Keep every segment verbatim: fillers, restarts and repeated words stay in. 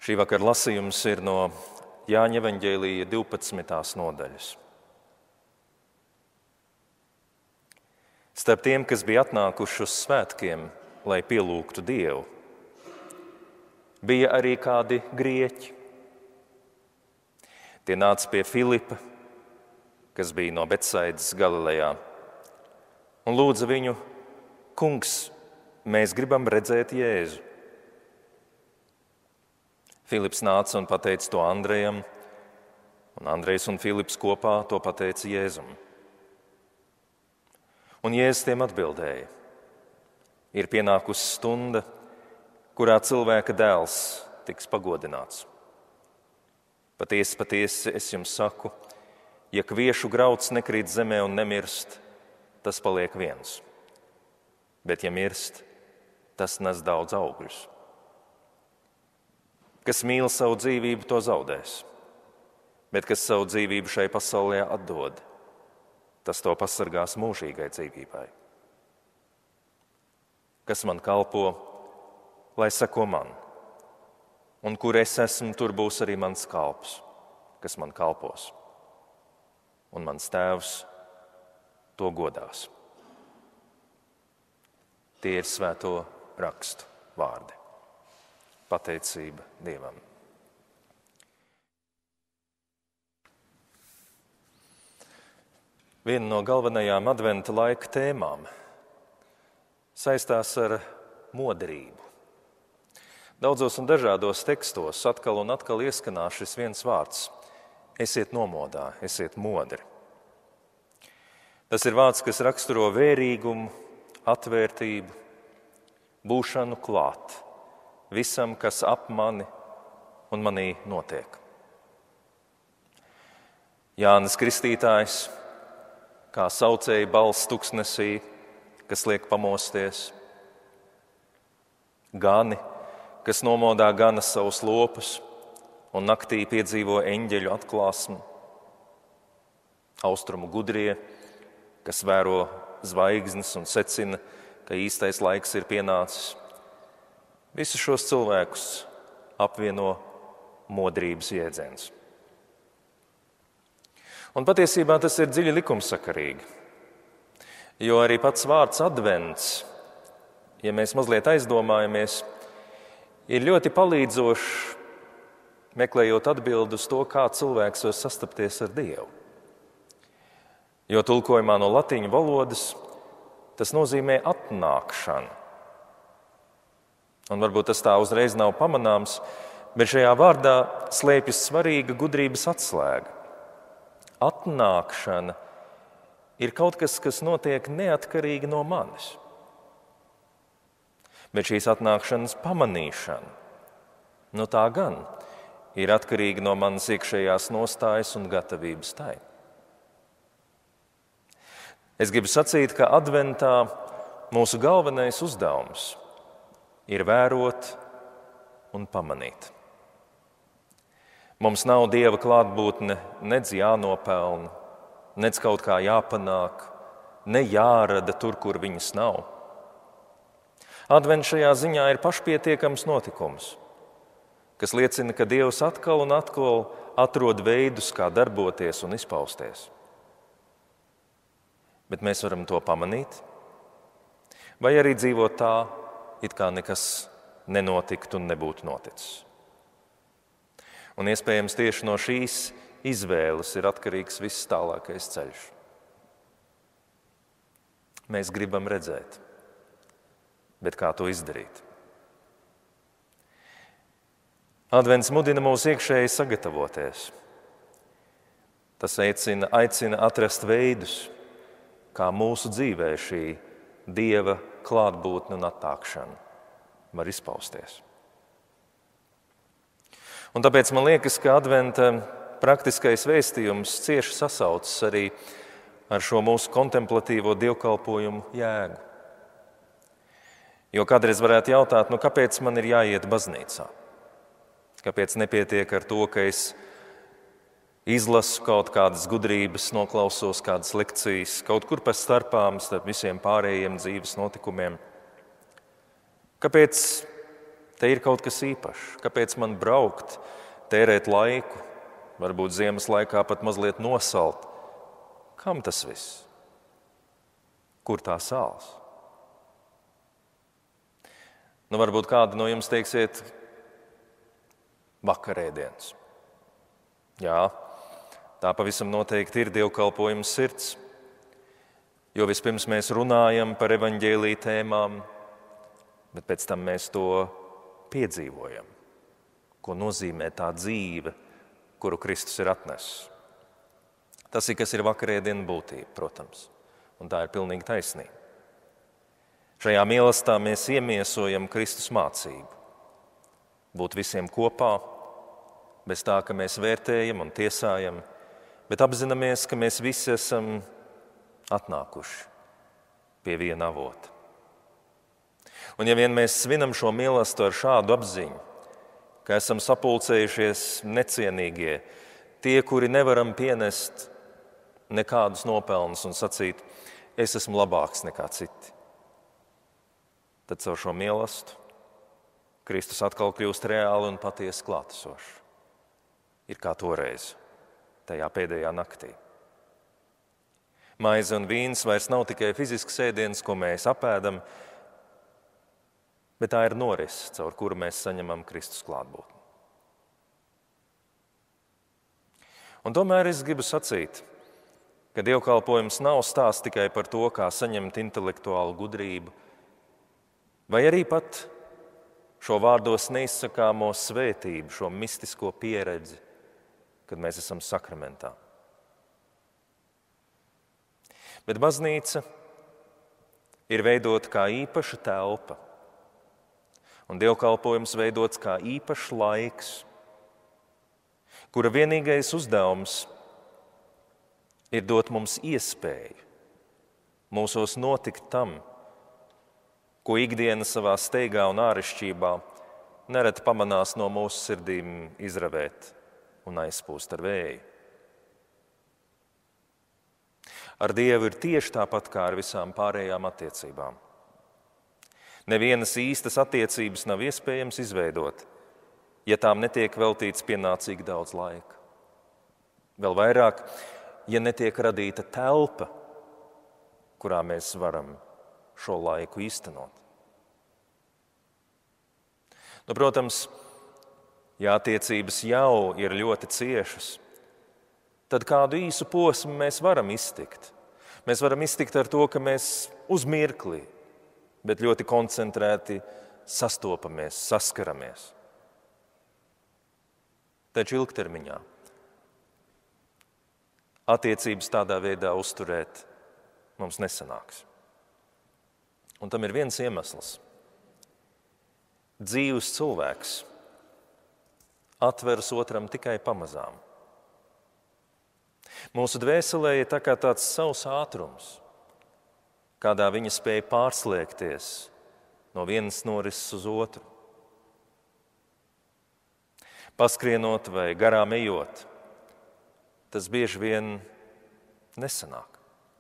Šī vakara lasījums ir no Jāņa evaņģēlija divpadsmitās nodaļas. Starp tiem, kas bija atnākuši uz svētkiem, lai pielūgtu Dievu, bija arī kādi grieķi. Tie nāca pie Filipa, kas bija no Betsaidas Galilejā, un lūdza viņu: Kungs, mēs gribam redzēt Jēzu. Filips nāca un pateica to Andrejam, un Andrejs un Filips kopā to pateica Jēzum. Un Jēzus tiem atbildēja: Ir pienākusi stunda, kurā cilvēka dēls tiks pagodināts. Patiesi, patiesi, es jums saku, ja kviešu grauds nekrīt zemē un nemirst, tas paliek viens. Bet ja mirst, tas nes daudz augļus. Kas mīl savu dzīvību, to zaudēs, bet kas savu dzīvību šai pasaulē atdod, tas to pasargās mūžīgai dzīvībai. Kas man kalpo, lai seko man, un kur es esmu, tur būs arī mans kalps, kas man kalpos, un mans tēvs to godās. Tie ir svēto rakstu vārdi. Pateicība Dievam. Viena no galvenajām adventa laika tēmām saistās ar modrību. Daudzos un dažādos tekstos atkal un atkal ieskanās šis viens vārds: esiet nomodā, esiet modri. Tas ir vārds, kas raksturo vērīgumu, atvērtību, būšanu klāt visam, kas ap mani un manī notiek. Jānis Kristītājs, kā saucēja balss tuksnesī, kas liek pamosties. Gani, kas nomodā gana savus lopus un naktī piedzīvo eņģeļu atklāsmu. Austrumu gudrie, kas vēro zvaigznes un secina, ka īstais laiks ir pienācis. Visus šos cilvēkus apvieno modrības jēdziens. Un patiesībā tas ir dziļi likumsakarīgi, jo arī pats vārds advents, ja mēs mazliet aizdomājamies, ir ļoti palīdzošs, meklējot atbildi uz to, kā cilvēks var sastapties ar Dievu. Jo tulkojumā no latīņu valodas tas nozīmē atnākšanu. Un varbūt tas tā uzreiz nav pamanāms, bet šajā vārdā slēpjas svarīga gudrības atslēga. Atnākšana ir kaut kas, kas notiek neatkarīgi no manis. Bet šīs atnākšanas pamanīšana, nu tā gan, ir atkarīga no manas iekšējās nostājas un gatavības tai. Es gribu sacīt, ka adventā mūsu galvenais uzdevums ir vērot un pamanīt. Mums nav Dieva klātbūtne nedz jānopelna, nedz kaut kā jāpanāk, ne jārada tur, kur viņas nav. Advents šajā ziņā ir pašpietiekams notikums, kas liecina, ka Dievs atkal un atkal atrod veidus, kā darboties un izpausties. Bet mēs varam to pamanīt, vai arī dzīvot tā, it kā nekas nenotiktu un nebūtu noticis. Un iespējams tieši no šīs izvēles ir atkarīgs viss tālākais ceļš. Mēs gribam redzēt, bet kā to izdarīt? Advents mudina mūs iekšēji sagatavoties. Tas aicina, aicina atrast veidus, kā mūsu dzīvē šī Dieva klātbūtne un attākšana var izpausties. Un tāpēc man liekas, ka adventa praktiskais vēstījums cieši sasaucas arī ar šo mūsu kontemplatīvo dievkalpojumu jēgu. Jo kādreiz varētu jautāt, nu kāpēc man ir jāiet baznīcā? Kāpēc nepietiek ar to, ka es izlasu kaut kādas gudrības, noklausos kādas lekcijas, kaut kur pa starpām starp visiem pārējiem dzīves notikumiem? Kāpēc Te ir kaut kas īpašs. Kāpēc man braukt, tērēt laiku, varbūt ziemas laikā pat mazliet nosalt? Kam tas viss? Kur tā sāls? Nu, varbūt kādu no jums teiksiet vakarēdienas. Jā, tā pavisam noteikti ir dievkalpojuma sirds. Jo vispirms mēs runājam par evaņģēlija tēmām, bet pēc tam mēs to piedzīvojam. Ko nozīmē tā dzīve, kuru Kristus ir atnesis. Tas ir, kas ir vakarēdienu būtība, protams, un tā ir pilnīgi taisnība. Šajā mīlestībā mēs iemiesojam Kristus mācību. Būt visiem kopā, bez tā, ka mēs vērtējam un tiesājam, bet apzināmies, ka mēs visi esam atnākuši pie viena avota. Un ja vien mēs svinam šo mīlestību ar šādu apziņu, ka esam sapulcējušies necienīgie, tie, kuri nevaram pienest nekādus nopelnus un sacīt, es esmu labāks nekā citi, tad caur šo mīlestību Kristus atkal kļūst reāli un patiesi klātesošs. Ir kā toreiz, tajā pēdējā naktī. Maize un vīns vairs nav tikai fizisks ēdiens, ko mēs apēdam, bet tā ir norise, caur kuru mēs saņemam Kristus klātbūtni. Un tomēr es gribu sacīt, ka dievkalpojums nav stāsts tikai par to, kā saņemt intelektuālu gudrību, vai arī pat šo vārdos neizsakāmo svētību, šo mistisko pieredzi, kad mēs esam sakramentā. Bet baznīca ir veidota kā īpaša telpa, un dievkalpojums veidots kā īpašs laiks, kura vienīgais uzdevums ir dot mums iespēju mūsos notikt tam, ko ikdiena savā steigā un ārešķībā nereti pamanās no mūsu sirdīm izravēt un aizpūst ar vēju. Ar Dievu ir tieši tāpat kā ar visām pārējām attiecībām. Nevienas īstas attiecības nav iespējams izveidot, ja tām netiek veltīts pienācīgi daudz laika. Vēl vairāk, ja netiek radīta telpa, kurā mēs varam šo laiku īstenot. Nu, protams, ja attiecības jau ir ļoti ciešas, tad kādu īsu posmu mēs varam iztikt. Mēs varam iztikt ar to, ka mēs uz mirkli, bet ļoti koncentrēti sastopamies, saskaramies. Taču ilgtermiņā attiecības tādā veidā uzturēt mums nesanāks. Un tam ir viens iemesls. Dzīvs cilvēks atveras otram tikai pamazām. Mūsu dvēselē ir tā kā tāds savs ātrums, kādā viņa spēja pārslēgties no vienas norises uz otru. Paskrienot vai garām ejot, tas bieži vien nesanāk.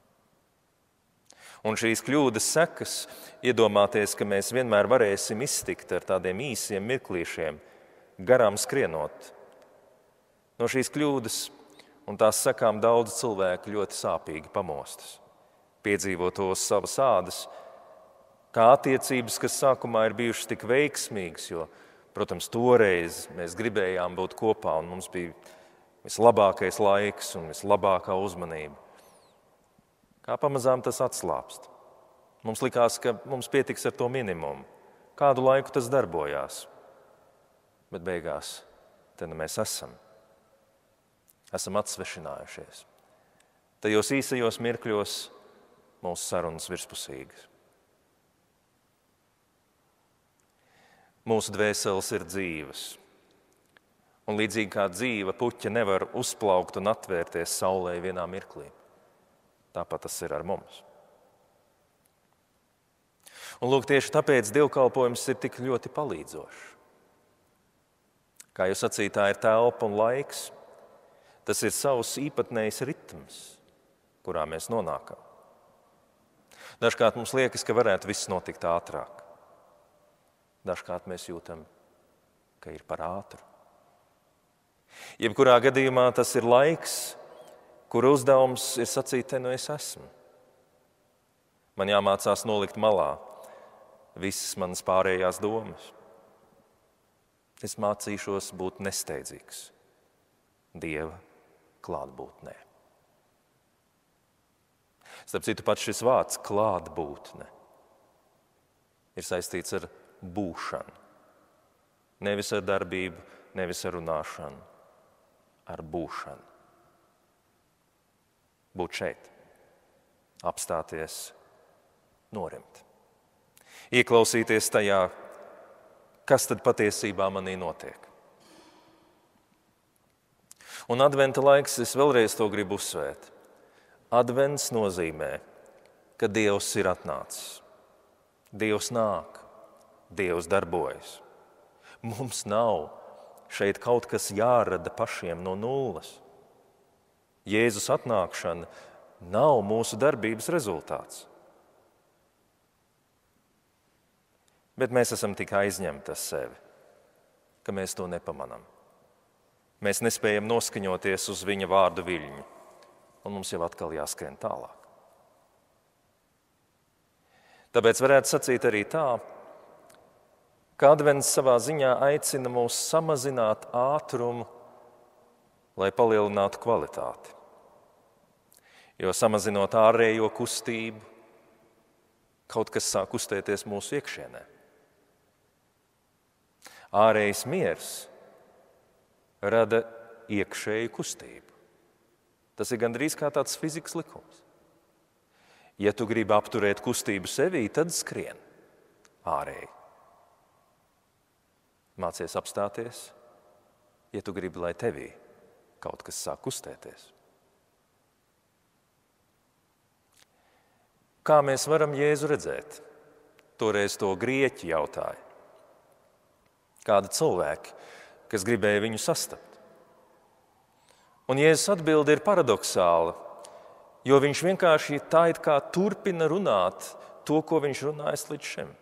Un šīs kļūdas sekas iedomāties, ka mēs vienmēr varēsim iztikt ar tādiem īsiem mirklīšiem, garām skrienot. No šīs kļūdas un tās sekām daudz cilvēku ļoti sāpīgi pamostas. Piedzīvot to uz savas ādas, kā attiecības, kas sākumā ir bijušas tik veiksmīgas, jo, protams, toreiz mēs gribējām būt kopā un mums bija vislabākais laiks un vislabākā uzmanība. Kā pamazām tas atslāpst. Mums likās, ka mums pietiks ar to minimumu. Kādu laiku tas darbojās. Bet beigās te nu mēs esam. Esam atsvešinājušies. Tajos īsajos mirkļos mūsu sarunas virspusīgas. Mūsu dvēseles ir dzīves. Un līdzīgi kā dzīva puķa nevar uzplaukt un atvērties saulē vienā mirklī. Tāpat tas ir ar mums. Un lūk, tieši tāpēc dievkalpojums ir tik ļoti palīdzošs. Kā jūs sacījāt, tā ir telpa un laiks. Tas ir savs īpatnējs ritms, kurā mēs nonākam. Dažkārt mums liekas, ka varētu viss notikt ātrāk. dažkārt mēs jūtam, ka ir par ātru. Jebkurā gadījumā tas ir laiks, kura uzdevums ir sacīt, te nu es esmu. Man jāmācās nolikt malā visas manas pārējās domas. Es mācīšos būt nesteidzīgs Dieva klātbūtnē. Starp citu, pats šis vārds klātbūtne ir saistīts ar būšanu. Nevis ar darbību, nevis ar runāšanu, ar būšanu. Būt šeit, apstāties, norimt. Ieklausīties tajā, kas tad patiesībā manī notiek. Un adventa laiks, es vēlreiz to gribu uzsvērt. Advents nozīmē, ka Dievs ir atnācis. Dievs nāk, Dievs darbojas. Mums nav šeit kaut kas jārada pašiem no nulles. Jēzus atnākšana nav mūsu darbības rezultāts. Bet mēs esam tik aizņemti ar sevi, ka mēs to nepamanām. Mēs nespējam noskaņoties uz viņa vārdu viļņu, un mums jau atkal jāskrien tālāk. Tāpēc varētu sacīt arī tā, ka advents savā ziņā aicina mūs samazināt ātrumu, lai palielinātu kvalitāti. Jo samazinot ārējo kustību, kaut kas sāk kustēties mūsu iekšienē. Ārējais miers rada iekšēju kustību. Tas ir gandrīz kā tāds fizikas likums. Ja tu gribi apturēt kustību sevī, tad skrien ārēji. Mācies apstāties, ja tu gribi, lai tevī kaut kas sāk kustēties. Kā mēs varam Jēzu redzēt? Toreiz to grieķi jautāja. Kādi cilvēki, kas gribēja viņu sastapt? Un Jēzus atbilde ir paradoxāla, jo viņš vienkārši tā it kā turpina runāt to, ko viņš runājis līdz šim.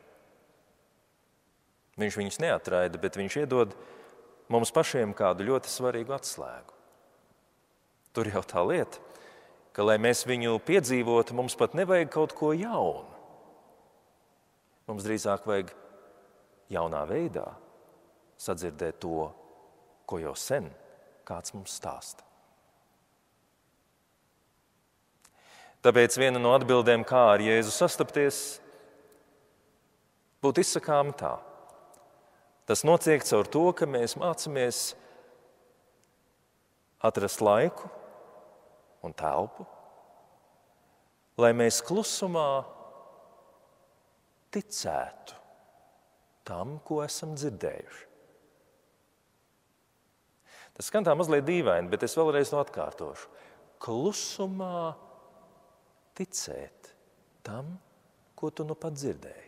Viņš viņus neatraida, bet viņš iedod mums pašiem kādu ļoti svarīgu atslēgu. Tur jau tā lieta, ka, lai mēs viņu piedzīvotu, mums pat nevajag kaut ko jaunu. Mums drīzāk vajag jaunā veidā sadzirdēt to, ko jau sen kāds mums stāsta. Tāpēc viena no atbildēm, kā ar Jēzu sastapties, būtu izsakāma tā. Tas notiek caur to, ka mēs mācāmies atrast laiku un telpu, lai mēs klusumā ticētu tam, ko esam dzirdējuši. Tas skan tā mazliet dīvaini, bet es vēlreiz to atkārtošu. Klusumā ticēt tam, ko tu nu pat dzirdēji.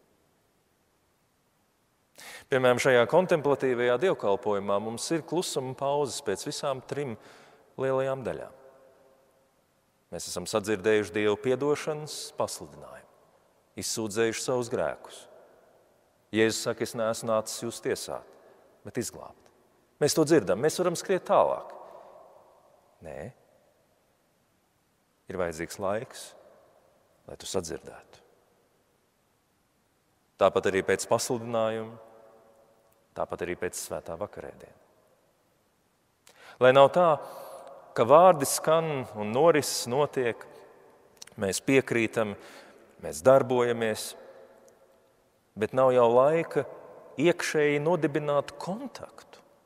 Piemēram, šajā kontemplatīvajā dievkalpojumā mums ir klusuma pauzes pēc visām trim lielajām daļām. Mēs esam sadzirdējuši Dievu piedošanas pasludinājumu, izsūdzējuši savus grēkus. Jēzus saka, es neesmu nācis jūs tiesāt, bet izglābt. Mēs to dzirdam, mēs varam skriet tālāk. Nē, ir vajadzīgs laiks, lai tu sadzirdētu. Tāpat arī pēc pasludinājuma, tāpat arī pēc svētā vakarēdiena. Lai nav tā, ka vārdi skan un norises notiek, mēs piekrītam, mēs darbojamies, bet nav jau laika iekšēji nodibināt kontaktu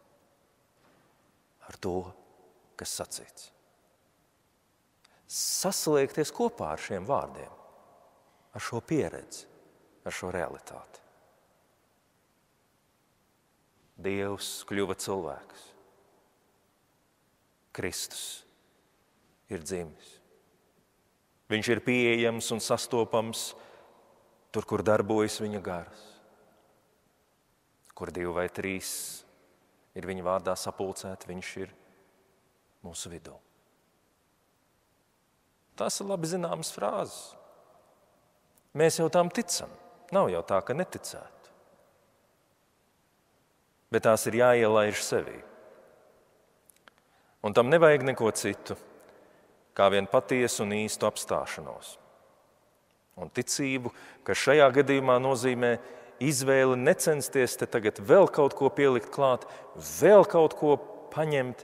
ar to, kas sacīts. Sasliekties kopā ar šiem vārdiem, ar šo pieredzi, ar šo realitāti. Dievs kļuva cilvēks. Kristus ir dzimis. Viņš ir pieejams un sastopams tur, kur darbojas viņa gars. Kur divi vai trīs ir viņa vārdā sapulcēti, viņš ir mūsu vidū. Tas ir labi zināmas frāzes. Mēs jau tām ticam. Nav jau tā, ka neticētu. bet tās ir jāielaiž sevī. Un tam nevajag neko citu, kā vien patiesu un īstu apstāšanos. Un ticību, kas šajā gadījumā nozīmē izvēli necensties te tagad vēl kaut ko pielikt klāt, vēl kaut ko paņemt,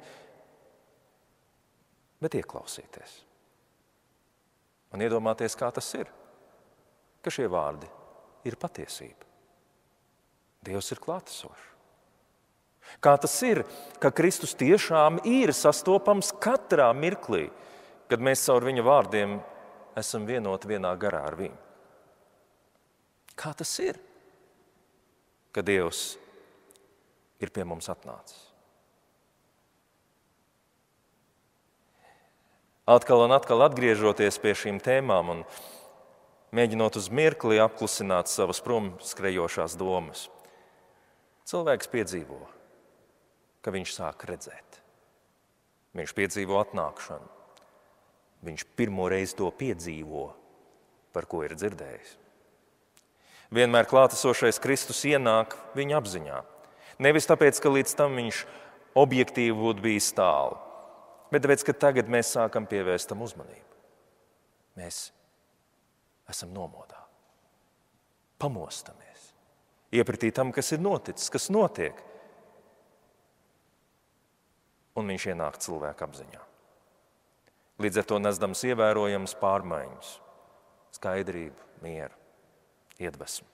bet ieklausīties. Un iedomāties, kā tas ir, ka šie vārdi ir patiesība. Dievs ir klātesošs. Kā tas ir, ka Kristus tiešām ir sastopams katrā mirklī, kad mēs caur viņa vārdiem esam vienoti vienā garā ar viņu. Kā tas ir, ka Dievs ir pie mums atnācis? Atkal un atkal atgriežoties pie šīm tēmām un mēģinot uz mirkli apklusināt savas prom skrejošās domas, cilvēks piedzīvo, ka viņš sāk redzēt. Viņš piedzīvo atnākšanu. Viņš pirmo reizi to piedzīvo, par ko ir dzirdējis. Vienmēr klātesošais Kristus ienāk viņa apziņā. Nevis tāpēc, ka līdz tam viņš objektīvi būtu bijis tālu, bet tāpēc, ka tagad mēs sākam pievērst tam uzmanību. Mēs esam nomodā. Pamostamies. Iepratī tam, kas ir noticis, kas notiek. Un viņš ienāk cilvēka apziņā. Līdz ar to nesdams ievērojams pārmaiņas, skaidrību, mieru, iedvesmu.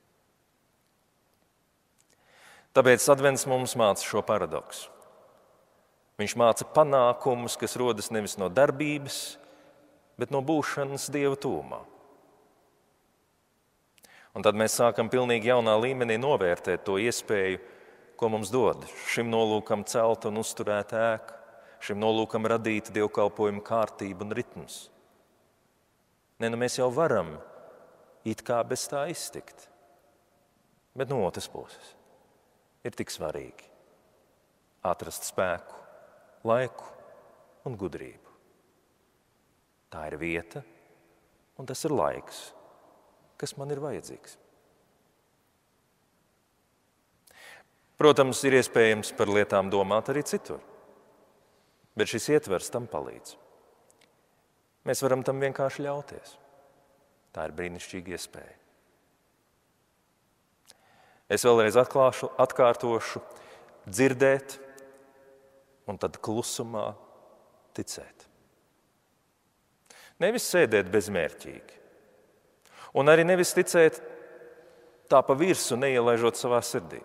Tāpēc advents mums māca šo paradoksu. Viņš māca panākumus, kas rodas nevis no darbības, bet no būšanas Dieva tūmā. Un tad mēs sākam pilnīgi jaunā līmenī novērtēt to iespēju, ko mums dod šim nolūkam celt un uzturēt ēku, šim nolūkam radīt dievkalpojumu kārtību un ritmus. Nē, nu mēs jau varam it kā bez tā iztikt. Bet no otras puses ir tik svarīgi atrast spēku, laiku un gudrību. Tā ir vieta un tas ir laiks, kas man ir vajadzīgs. Protams, ir iespējams par lietām domāt arī citur, bet šis ietvers tam palīdz. Mēs varam tam vienkārši ļauties. Tā ir brīnišķīga iespēja. Es vēlreiz atklāšu, atkārtošu, dzirdēt un tad klusumā ticēt. Nevis sēdēt bezmērķīgi. Un arī nevis ticēt tā pa virsu, neielaižot savā sirdī.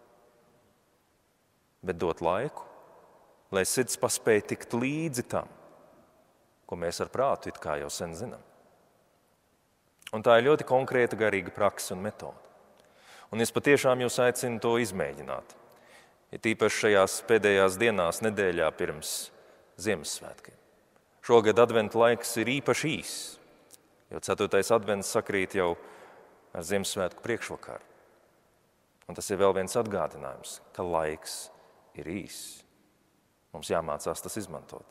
Bet dot laiku, lai sirds paspēja tikt līdzi tam, ko mēs ar prātu it kā jau sen zinām. Un tā ir ļoti konkrēta garīga praksa un metode. Un es patiešām jūs aicinu to izmēģināt. Ir tīpaši šajās pēdējās dienās, nedēļā pirms Ziemassvētkiem. Šogad adventa laiks ir īpaši īss, jo ceturtais advents sakrīt jau ar Ziemassvētku priekšvakaru. Un tas ir vēl viens atgādinājums, ka laiks ir īss. Mums jāmācās tas izmantot.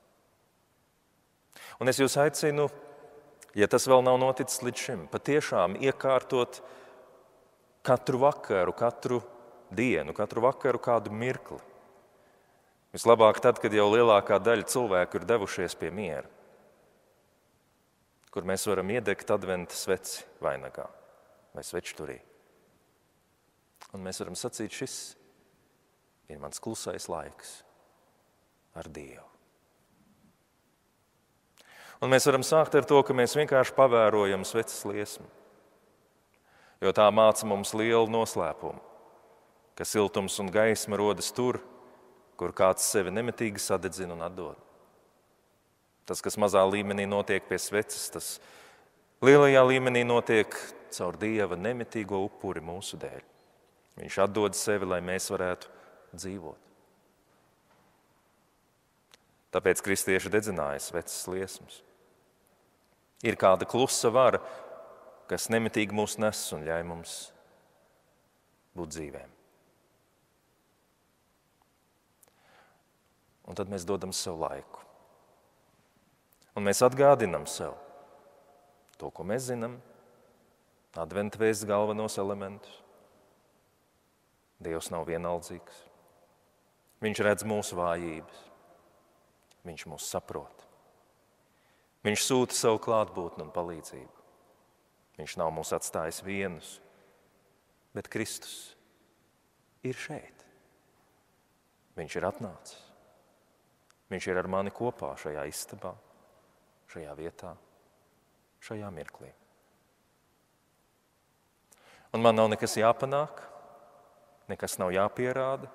Un es jūs aicinu, ja tas vēl nav noticis līdz šim, patiešām iekārtot katru vakaru, katru dienu, katru vakaru kādu mirkli. Vislabāk tad, kad jau lielākā daļa cilvēku ir devušies pie miera, kur mēs varam iedegt adventa sveci vainagā vai svečturī. Un mēs varam sacīt, šis ir mans klusais laiks ar Dievu. Un mēs varam sākt ar to, ka mēs vienkārši pavērojam sveces liesmu, jo tā māca mums lielu noslēpumu, ka siltums un gaisma rodas tur, kur kāds sevi nemitīgi sadedzina un atdod. Tas, kas mazā līmenī notiek pie sveces, tas lielajā līmenī notiek caur Dieva nemitīgo upuri mūsu dēļ. Viņš atdod sevi, lai mēs varētu dzīvot. Tāpēc kristieši dedzināja sveces liesmas. Ir kāda klusa vara, kas nemitīgi mūs nes un ļauj mums būt dzīvēm. Un tad mēs dodam sev laiku. Un mēs atgādinam sev to, ko mēs zinām, adventa vēsts galvenos elementus. Dievs nav vienaldzīgs. Viņš redz mūsu vājības. Viņš mūs saprot. Viņš sūta savu klātbūtni un palīdzību. Viņš nav mūs atstājis vienus, bet Kristus ir šeit. Viņš ir atnācis. Viņš ir ar mani kopā šajā istabā, šajā vietā, šajā mirklī. Un man nav nekas jāpanāk, nekas nav jāpierāda,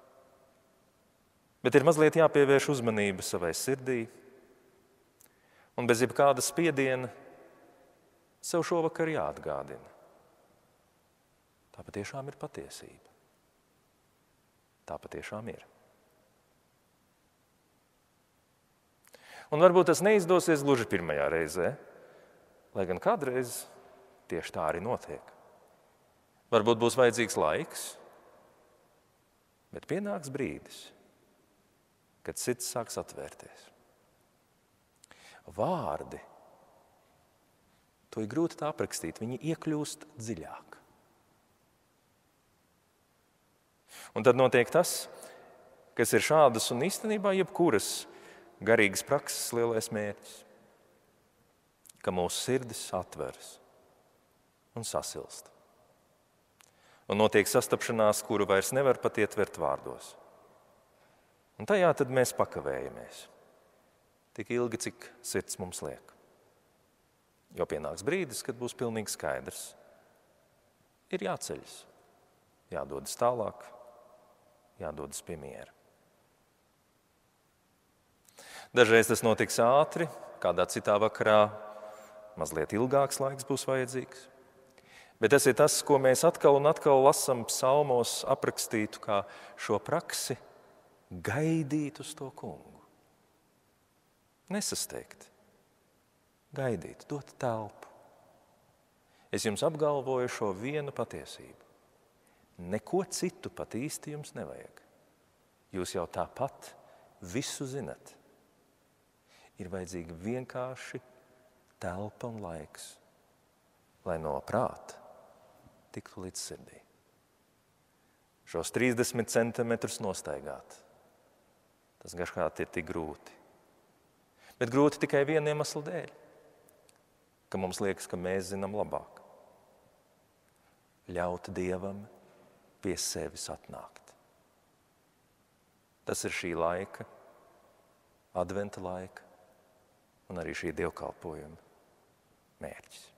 bet ir mazliet jāpievērš uzmanība savai sirdī, un bez jebkāda spiediena sev šovakar jāatgādina. Tā patiešām ir patiesība. Tā patiešām ir. Un varbūt tas neizdosies gluži pirmajā reizē, lai gan kādreiz tieši tā arī notiek. Varbūt būs vajadzīgs laiks, bet pienāks brīdis, kad sirds sāks atvērties. Vārdi, to ir grūti tā aprakstīt, viņi iekļūst dziļāk. Un tad notiek tas, kas ir šādas un īstenībā jebkuras garīgas prakses lielais mērķis, ka mūsu sirdis atveras un sasilst. Un notiek sastapšanās, kuru vairs nevar pat ietvert vārdos. Un tajā tad mēs pakavējamies. Tik ilgi, cik sirds mums liek. Jo pienāks brīdis, kad būs pilnīgi skaidrs. Ir jāceļas, jādodas tālāk, jādodas pie miera. Dažreiz tas notiks ātri, kādā citā vakarā mazliet ilgāks laiks būs vajadzīgs. Bet tas ir tas, ko mēs atkal un atkal lasam psalmos aprakstītu kā šo praksi gaidīt uz to kungu. Nesasteigt, gaidīt, dot telpu. Es jums apgalvoju šo vienu patiesību. Neko citu pat īsti jums nevajag. Jūs jau tāpat visu zinat. Ir vajadzīga vienkārši telpa un laiks, lai no prāta tiktu līdz sirdī. Šos trīsdesmit centimetrus nostaigāt, tas dažkārt ir tik grūti. Bet grūti tikai viena iemesla dēļ, ka mums liekas, ka mēs zinām labāk. Ļaut Dievam pie sevis atnākt. Tas ir šī laika, adventa laika un arī šī dievkalpojuma mērķis.